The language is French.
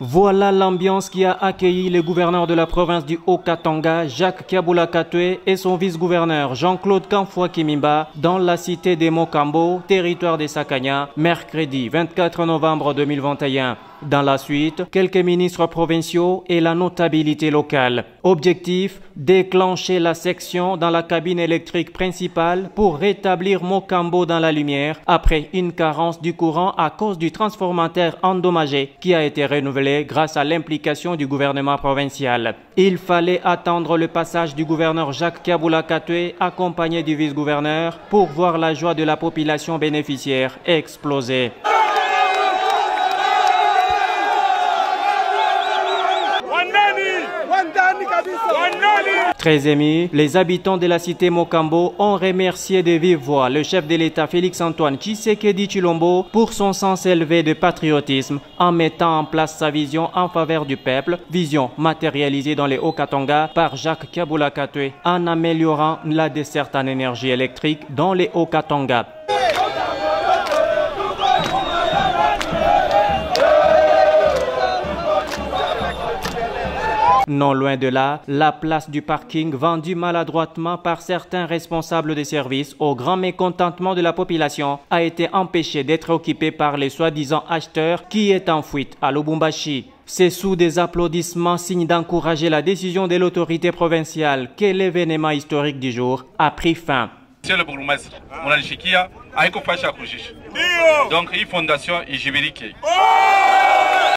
Voilà l'ambiance qui a accueilli le gouverneur de la province du Haut-Katanga, Jacques Kiabula Katwe, et son vice-gouverneur Jean-Claude Kamfwa Kimimba dans la cité des Mokambo, territoire des Sakanya, mercredi 24 novembre 2021. Dans la suite, quelques ministres provinciaux et la notabilité locale. Objectif, déclencher la section dans la cabine électrique principale pour rétablir Mokambo dans la lumière après une carence du courant à cause du transformateur endommagé qui a été renouvelé grâce à l'implication du gouvernement provincial. Il fallait attendre le passage du gouverneur Jacques Kiabula Katwe accompagné du vice-gouverneur pour voir la joie de la population bénéficiaire exploser. Très émus, les habitants de la cité Mokambo ont remercié de vive voix le chef de l'État Félix-Antoine Tshisekedi Tshilombo pour son sens élevé de patriotisme en mettant en place sa vision en faveur du peuple, vision matérialisée dans les Haut-Katanga par Jacques Kiabula Katwe en améliorant la desserte en énergie électrique dans les Haut-Katanga. Non loin de là, la place du parking vendue maladroitement par certains responsables des services au grand mécontentement de la population a été empêchée d'être occupée par les soi-disant acheteurs qui est en fuite à Lubumbashi. C'est sous des applaudissements signe d'encourager la décision de l'autorité provinciale que l'événement historique du jour a pris fin. Monsieur le bourgmestre, donc, une fondation ijibirike.